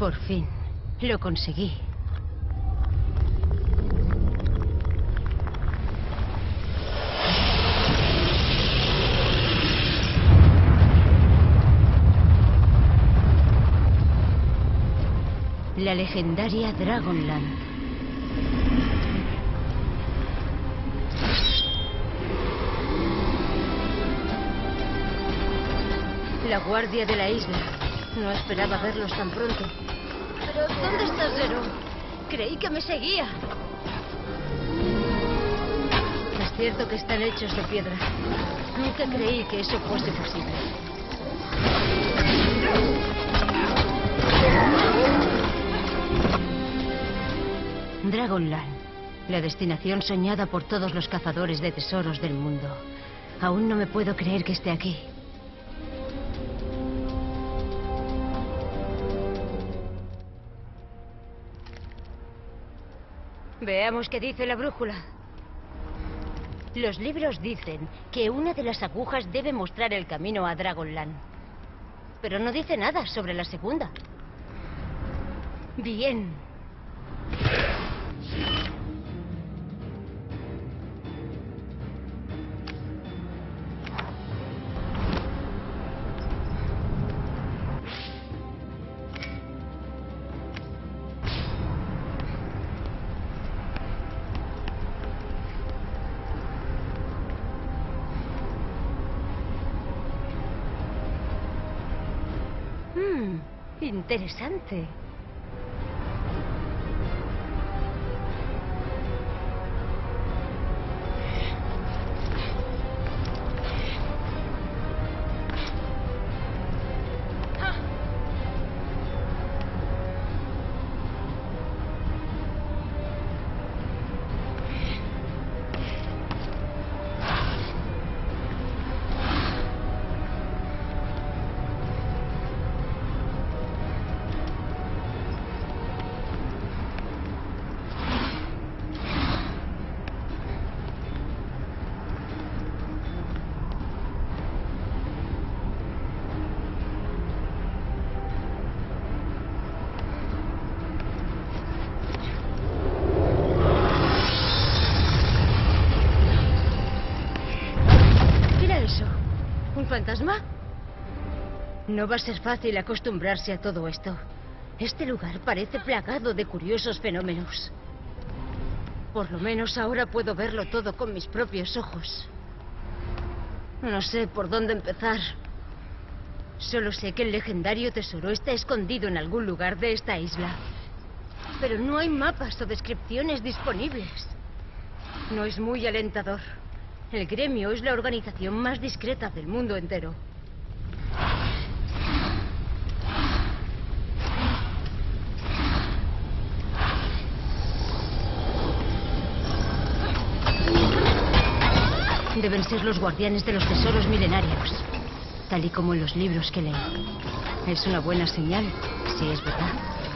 Por fin, lo conseguí. La legendaria Dragonlance. La guardia de la isla. No esperaba verlos tan pronto. ¿Pero dónde estás, Zero? Creí que me seguía. Es cierto que están hechos de piedra. Nunca creí que eso fuese posible. Dragonlance, la destinación soñada por todos los cazadores de tesoros del mundo. Aún no me puedo creer que esté aquí. Veamos qué dice la brújula. Los libros dicen que una de las agujas debe mostrar el camino a Dragonlance. Pero no dice nada sobre la segunda. Bien. Interesante. ¿Fantasma? No va a ser fácil acostumbrarse a todo esto. Este lugar parece plagado de curiosos fenómenos. Por lo menos ahora puedo verlo todo con mis propios ojos. No sé por dónde empezar. Solo sé que el legendario tesoro está escondido en algún lugar de esta isla. Pero no hay mapas o descripciones disponibles. No es muy alentador. El gremio es la organización más discreta del mundo entero. Deben ser los guardianes de los tesoros milenarios, tal y como en los libros que leí. Es una buena señal, si es verdad.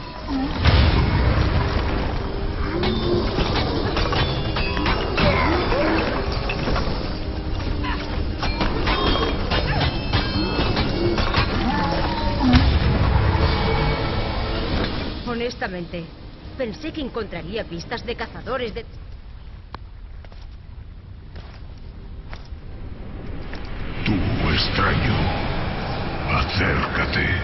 Honestamente, pensé que encontraría pistas de cazadores de... Tú, extraño, acércate.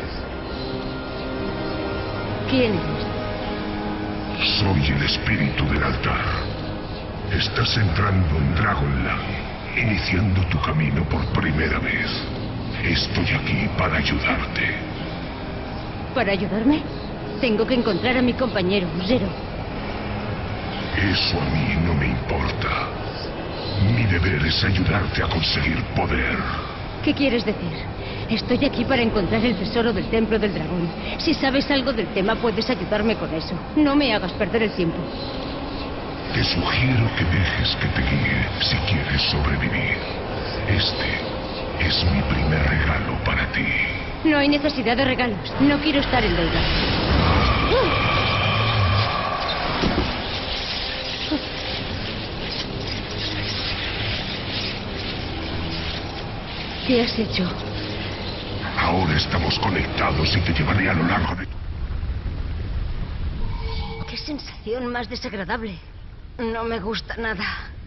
¿Quién eres? Soy el espíritu del altar. Estás entrando en Dragonlance, iniciando tu camino por primera vez. Estoy aquí para ayudarte. ¿Para ayudarme? Tengo que encontrar a mi compañero, Zero. Eso a mí no me importa. Mi deber es ayudarte a conseguir poder. ¿Qué quieres decir? Estoy aquí para encontrar el tesoro del Templo del Dragón. Si sabes algo del tema, puedes ayudarme con eso. No me hagas perder el tiempo. Te sugiero que dejes que te guíe si quieres sobrevivir. Este es mi primer regalo para ti. No hay necesidad de regalos. No quiero estar en deuda. ¿Qué has hecho? Ahora estamos conectados y te llevaré a lo largo de... sensación más desagradable. No me gusta nada.